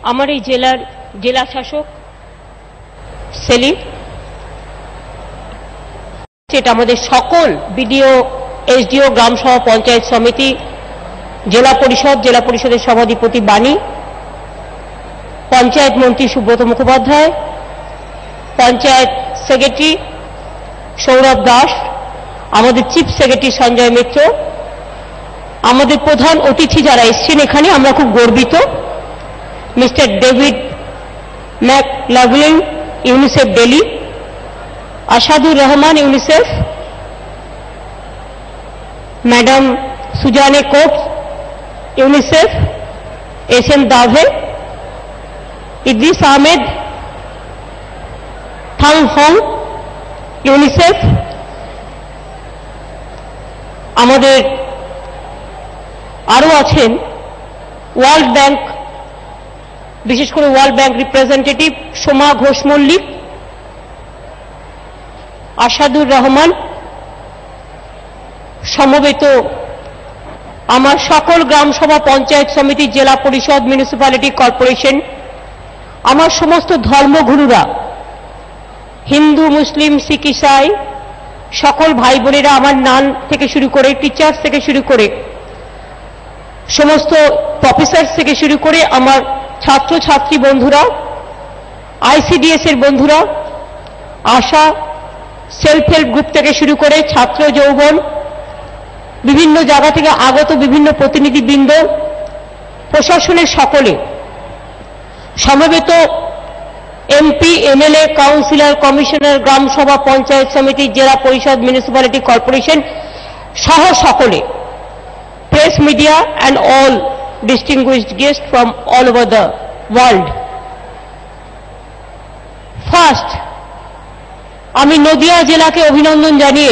আমার এই জেলার জেলা শাসক সেলিম, এটা আমাদের সকল বিডিও, এসডিও, গ্রাম সভা, পঞ্চায়েত সমিতি, জেলা পরিষদের সভাধিপতি বাণী, পঞ্চায়েত মন্ত্রী সুব্রত মুখোপাধ্যায়, পঞ্চায়েত সেক্রেটারি সৌরভ দাস, আমাদের চিফ সেক্রেটারি সঞ্জয় মিত্র, আমাদের প্রধান অতিথি যারা এসছেন এখানে, আমরা খুব গর্বিত। Mister David McLaughlin, UNICEF Delhi, Asadur Rahman, UNICEF, madam Suzanne Cote, UNICEF, S M. Dave, Idris Ahmed Thang Hong, UNICEF, আমাদের আরো আছেন ওয়ার্ল্ড ব্যাংক, বিশেষ করে world bank representative Soma Ghosh Mallick, Asadur Rahman, সমবেত আমার সকল গ্রাম সভা, পঞ্চায়েত সমিতি, জেলা পরিষদ, মিউনিসিপ্যালিটি কর্পোরেশন, আমার সমস্ত ধর্মগুরুরা, হিন্দু, মুসলিম, শিখ, ইসাই, সকল ভাই বোনেরা, আমার নান থেকে শুরু করে, টিচার্স থেকে শুরু করে, সমস্ত প্রফেসর থেকে শুরু করে, আমার ছাত্র ছাত্রী বন্ধুরা, আইসিডিএস এর বন্ধুরা, আশা সেলফ হেল্প গ্রুপ থেকে শুরু করে ছাত্র যৌবন, বিভিন্ন জায়গা থেকে আগত বিভিন্ন প্রতিনিধিবৃন্দ, প্রশাসনের সকলে, সমবেত MP, MLA, councillor, commissioner, gram sabha, panchayat samiti, zila parishad, municipality corporation সহ সকলে, press media and all distinguished guests from all over the world. First, আমি নদিয়া জেলাকে অভিনন্দন জানিয়ে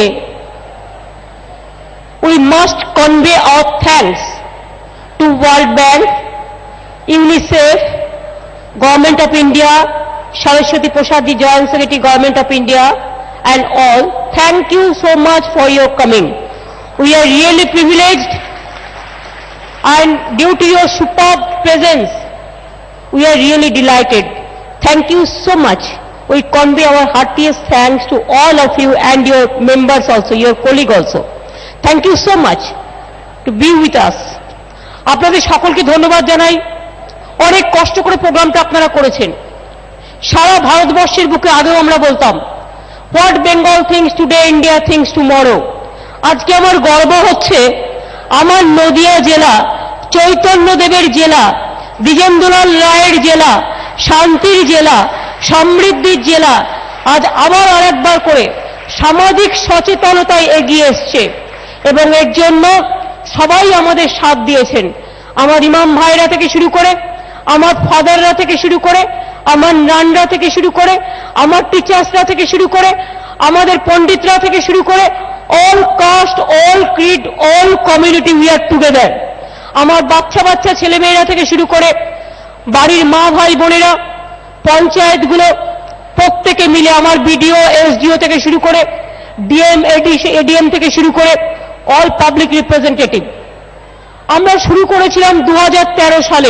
we must convey our thanks to World Bank, UNICEF, Government of India, Saraswati Prasad, Joint Secretary, Government of India, and all. Thank you so much for your coming. We are really privileged, and due to your superb presence, we are really delighted. Thank you so much. We convey our heartiest thanks to all of you and your members also, your colleague also. Thank you so much to be with us. আপনাদের সকলকে ধন্যবাদ জানাই। অনেক কষ্ট করে প্রোগ্রামটা আপনারা করেছেন। সারা ভারতবর্ষের বুকে আগেও আমরা বলতাম, what Bengal thinks today, India thinks tomorrow. আজকে আমার গর্ব হচ্ছে, আমার নদিয়া জেলা, চৈতন্যদেবের জেলা, দ্বিজেন্দ্রলাল রায়ের জেলা, শান্তির জেলা, সমৃদ্ধির জেলা, আজ আবার আরেকবার করে সামাজিক সচেতনতায় এগিয়ে এসছে এবং এর জন্য সবাই আমাদের সাথ দিয়েছেন। আমার ইমাম ভাইরা থেকে শুরু করে, আমার ফাদাররা থেকে শুরু করে, আমার নানরা থেকে শুরু করে, আমার টিচার্সরা থেকে শুরু করে, আমাদের পণ্ডিতরা থেকে শুরু করে, all caste, all creed, all community, we are together. আমার বাচ্চা ছেলেমেয়েরা থেকে শুরু করে, বাড়ির মা ভাই বোনেরা, পঞ্চায়েতগুলো প্রত্যেকে মিলে, আমার বিডিও, এসডিও থেকে শুরু করে, ডিএম, এডিএম থেকে শুরু করে, অল পাবলিক রিপ্রেজেন্টেটিভ। আমরা শুরু করেছিলাম 2013 সালে।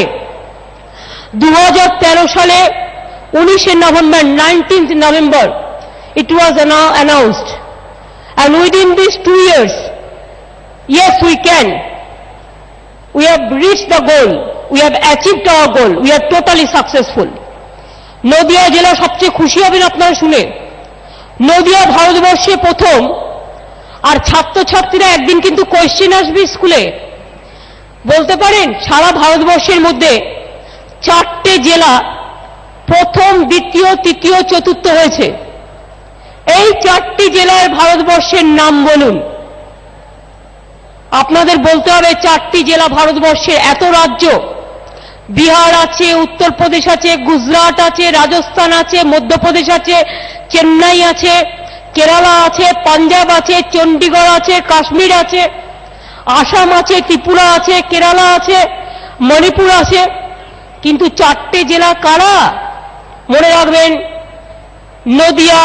2013 সালে 19 নভেম্বর, 19th November, it was announced. And within these 2 years, yes, we can. We have reached the goal. We have achieved our goal. We are totally successful. Nadia জেলা সবচেয়ে খুশি হবেন আপনারা শুনে। নদিয়া ভারতবর্ষে প্রথম, আর ছাত্রছাত্রীরা একদিন কিন্তু কোয়েশ্চেন আসবে স্কুলে, বলতে পারেন সারা ভারতবর্ষের মধ্যে 4টে জেলা প্রথম, দ্বিতীয়, তৃতীয়, চতুর্থ হয়েছে। এই 4টি জেলার ভারতবর্ষের নাম বলুন। আপনাদের বলতে হবে 4টি জেলা ভারতবর্ষের। এত রাজ্য, বিহার আছে, উত্তরপ্রদেশ আছে, গুজরাট আছে, রাজস্থান আছে, মধ্যপ্রদেশ আছে, চেন্নাই আছে, কেরালা আছে, পাঞ্জাব আছে, চণ্ডীগড় আছে, কাশ্মীর আছে, আসাম আছে, ত্রিপুরা আছে, কেরালা আছে, মণিপুর আছে। কিন্তু 4টে জেলা কারা? মনে রাখবেন, নদিয়া,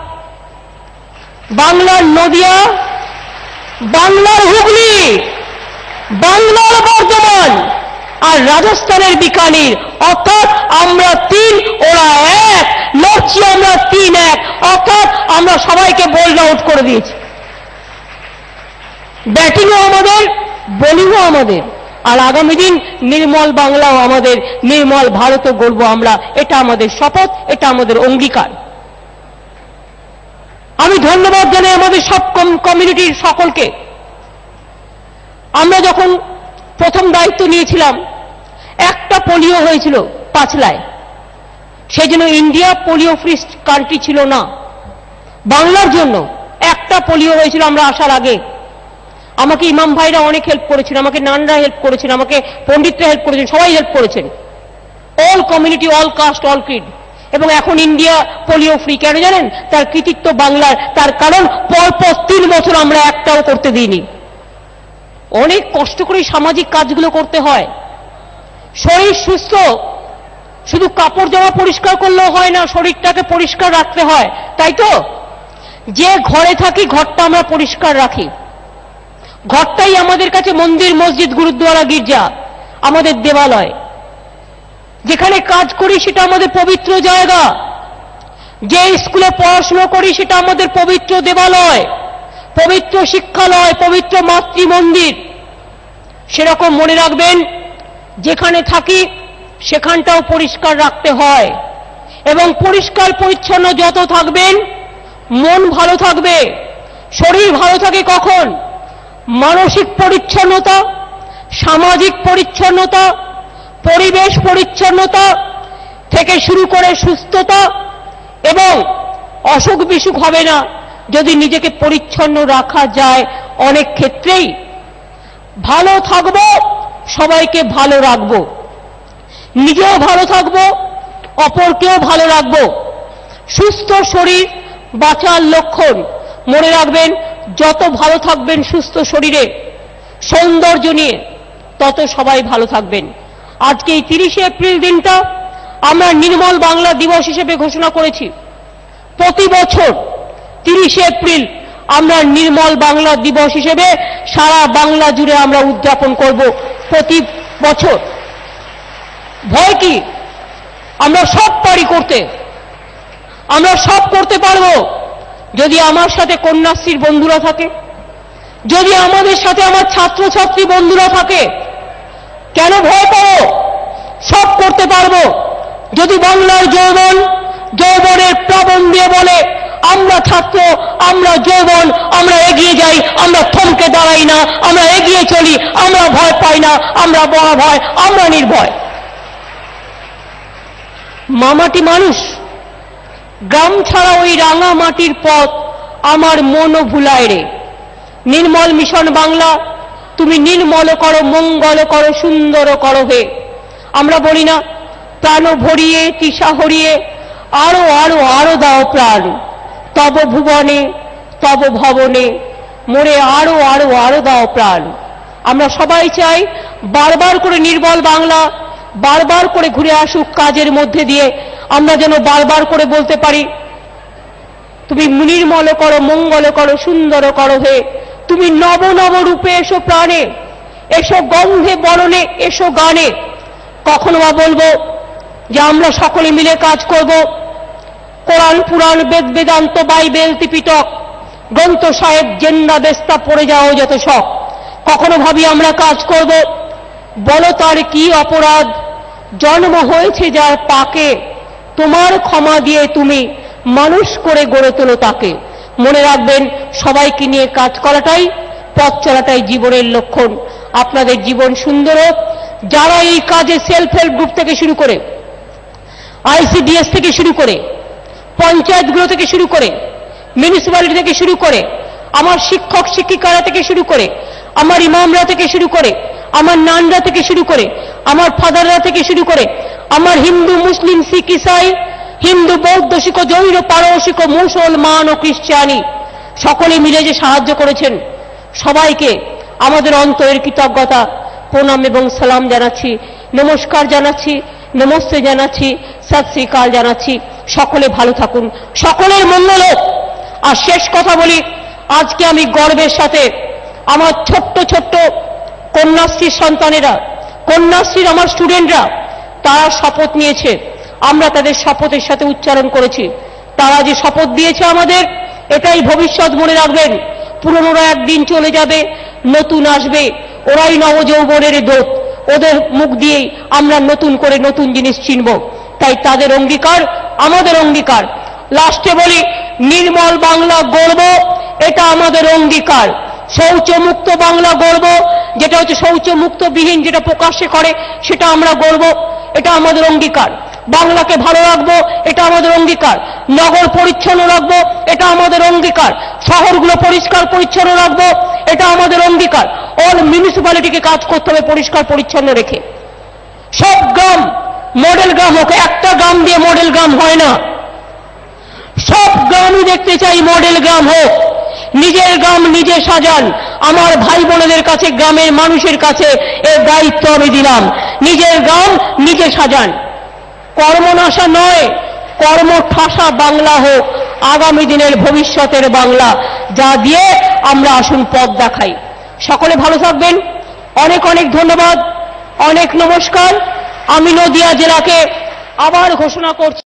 বাংলার নদিয়া, বাংলার হুগলি, বাংলার বর্ধমান, আর রাজস্থানের বিকানির। অর্থাৎ আমরা 3 ওরা 1, লড়ছি আমরা 3-1, অর্থাৎ আমরা সবাইকে বোল্ড আউট করে দিয়েছি। ব্যাটিংও আমাদের, বোলিংও আমাদের, আর আগামী দিন নির্মল বাংলাও আমাদের, নির্মল ভারতও গড়ব আমরা। এটা আমাদের শপথ, এটা আমাদের অঙ্গীকার। আমি ধন্যবাদ জানাই আমাদের সব কমিউনিটির সকলকে। আমরা যখন প্রথম দায়িত্ব নিয়েছিলাম, একটা পোলিও হয়েছিল পাঁচলায়, সেই জন্য ইন্ডিয়া পোলিও ফ্রি কান্ট্রি ছিল না। বাংলার জন্য একটা পোলিও হয়েছিল আমরা আসার আগে। আমাকে ইমাম ভাইরা অনেক হেল্প করেছেন, আমাকে নানরা হেল্প করেছেন, আমাকে পণ্ডিতরা হেল্প করেছেন, সবাই হেল্প করেছেন, all community, all caste, all creed. এবং এখন ইন্ডিয়া পোলিও ফ্রি। কেন জানেন? তার কৃতিত্ব বাংলার। তার কারণ পরপর 3 বছর আমরা একটাও করতে দিইনি। অনেক কষ্ট করে সামাজিক কাজগুলো করতে হয়। শরীর সুস্থ, শুধু কাপড় জামা পরিষ্কার করলেও হয় না, শরীরটাকে পরিষ্কার রাখতে হয়, তাই তো? যে ঘরে থাকি ঘরটা আমরা পরিষ্কার রাখি। ঘরটাই আমাদের কাছে মন্দির, মসজিদ, গুরুদ্বারা, গির্জা, আমাদের দেবালয়। যেখানে কাজ করি সেটা আমাদের পবিত্র জায়গা। যে স্কুলে পড়াশোনা করি সেটা আমাদের পবিত্র দেবালয়, পবিত্র শিক্ষালয়, পবিত্র মাতৃ মন্দির। সেরকম মনে রাখবেন, যেখানে থাকি সেখানটাও পরিষ্কার রাখতে হয়। এবং পরিষ্কার পরিচ্ছন্ন যত থাকবেন, মন ভালো থাকবে। শরীর ভালো থাকে কখন? মানসিক পরিচ্ছন্নতা, সামাজিক পরিচ্ছন্নতা, পরিবেশ পরিচ্ছন্নতা থেকে শুরু করে সুস্থতা, এবং অসুখ বিসুখ হবে না যদি নিজেকে পরিচ্ছন্ন রাখা যায়। অনেক ক্ষেত্রেই ভালো থাকব, সবাইকে ভালো রাখব, নিজেও ভালো থাকব, অপরকেও ভালো রাখব। সুস্থ শরীর বাঁচার লক্ষণ। মনে রাখবেন, যত ভালো থাকবেন সুস্থ শরীরে, সৌন্দর্য নিয়ে, তত সবাই ভালো থাকবেন। আজকে এই 30শে এপ্রিল দিনটা আমরা নির্মল বাংলা দিবস হিসেবে ঘোষণা করেছি। প্রতি বছর 30শে এপ্রিল আমরা নির্মল বাংলা দিবস হিসেবে সারা বাংলা জুড়ে আমরা উদযাপন করব প্রতি বছর। ভয় কি? আমরা সব পারি করতে, আমরা সব করতে পারবো যদি আমার সাথে কন্যাশ্রীর বন্ধুরা থাকে, যদি আমাদের সাথে আমার ছাত্রছাত্রী বন্ধুরা থাকে। কেন ভয় পাবো? সব করতে পারবো যদি বাংলার যৌবন, যৌবনের প্লাবন দিয়ে বলে, আমরা ছাত্র, আমরা যৌবন, আমরা এগিয়ে যাই, আমরা থমকে দাঁড়াই না, আমরা এগিয়ে চলি, আমরা ভয় পাই না, আমরা বড় ভয়, আমরা নির্ভয়। মামাটি মানুষ, গ্রাম ছাড়া ওই রাঙা মাটির পথ আমার মনও ভুলায় রে। নির্মল মিশন বাংলা, তুমি নির্মল করো, মঙ্গল করো, সুন্দর করো হে। আমরা বলি না, প্রাণ ভরিয়ে তৃষা হরিয়ে আরো আরো আরো দাও প্রাণ, তব ভুবনে তব ভবনে মোরে আরো আরো আরো দাও প্রাণ। আমরা সবাই চাই বারবার করে নির্মল বাংলা বারবার করে ঘুরে আসুক কাজের মধ্যে দিয়ে। আমরা যেন বারবার করে বলতে পারি, তুমি নির্মল করো, মঙ্গল করো, সুন্দর করো হে। তুমি নব নব রূপে এসো প্রাণে, এসো গন্ধে বরণে, এসো গানে। কখনো বা বলবো যে আমরা সকলে মিলে কাজ করব, কোরআন, পুরাণ, বেদ, বেদান্ত, বাইবেল, ত্রিপিটক, গ্রন্থ সাহেব, জেন্ডা বেস্তা পড়ে যাও যত শখ। কখনো ভাবি আমরা কাজ করব, বলো তার কি অপরাধ, জন্ম হয়েছে যার পাকে, তোমার ক্ষমা দিয়ে তুমি মানুষ করে গড়ে তোলো তাকে। মনে রাখবেন, সবাইকে নিয়ে কাজ করাটাই, পথ চলাটাই জীবনের লক্ষণ। আপনাদের জীবন সুন্দর হোক। যারা এই কাজে সেলফ হেল্প গ্রুপ থেকে শুরু করে, ICDS থেকে শুরু করে, পঞ্চায়েতগুলো থেকে শুরু করে, মিউনিসিপ্যালিটি থেকে শুরু করে, আমার শিক্ষক শিক্ষিকারা থেকে শুরু করে, আমার ইমামরা থেকে শুরু করে, আমার নানরা থেকে শুরু করে, আমার ফাদাররা থেকে শুরু করে, আমার হিন্দু, মুসলিম, শিখ, ইসাই, হিন্দু, বৌদ্ধ, শিখ, জৈন, পারসিক, মুসলমান ও খ্রিস্টানি সকলে মিলে যে সাহায্য করেছেন, সবাইকে আমাদের অন্তরের কৃতজ্ঞতা, প্রণাম এবং সালাম জানাচ্ছি, নমস্কার জানাচ্ছি, নমস্তে জানাচ্ছি, সত শ্রী আকাল জানাচ্ছি। সকলে ভালো থাকুন, সকলের মঙ্গল হোক। আর শেষ কথা বলি, আজকে আমি গর্বের সাথে আমার ছোট্ট ছোট্ট কন্যাশ্রীর সন্তানেরা, কন্যাশ্রীর আমার স্টুডেন্টরা তারা শপথ নিয়েছে, আমরা তাদের শপথের সাথে উচ্চারণ করেছি। তারা যে শপথ দিয়েছে আমাদের, এটাই ভবিষ্যৎ মনে রাখবেন। পুরনোরা একদিন চলে যাবে, নতুন আসবে, ওরাই নবযৌবনের দূত, ওদের মুখ দিয়েই আমরা নতুন করে নতুন জিনিস চিনব। তাই তাদের অঙ্গীকার আমাদের অঙ্গীকার। লাস্টে বলি, নির্মল বাংলা গড়ব, এটা আমাদের অঙ্গীকার। শৌচমুক্ত বাংলা গড়ব, যেটা হচ্ছে শৌচমুক্তবিহীন, যেটা প্রকাশ্যে করে সেটা আমরা গড়ব, এটা আমাদের অঙ্গীকার। বাংলাকে ভালো রাখবো, এটা আমাদের অঙ্গীকার। নগর পরিচ্ছন্ন রাখবো, এটা আমাদের অঙ্গীকার। শহরগুলো পরিষ্কার পরিচ্ছন্ন রাখবো, এটা আমাদের অঙ্গীকার। অল মিউনিসিপ্যালিটিকে কাজ করতে হবে পরিষ্কার পরিচ্ছন্ন রেখে। সব গ্রাম মডেল গ্রাম হোক, একটা গ্রাম দিয়ে মডেল গ্রাম হয় না। সব গ্রামই দেখতে চাই মডেল গ্রাম হোক। নিজের গ্রাম নিজে সাজান। আমার ভাই বোনেদের কাছে, গ্রামের মানুষের কাছে এর দায়িত্ব আমি দিলাম। নিজের গ্রাম নিজে সাজান। কর্মনাশা নয়, কর্মঠাসা বাংলা হোক আগামী দিনের ভবিষ্যতের বাংলা, যা দিয়ে আমরা আসুন পথ দেখাই। সকলে ভালো থাকবেন। অনেক অনেক ধন্যবাদ, অনেক নমস্কার। আমি নদিয়া জেলাকে আবার ঘোষণা করছি।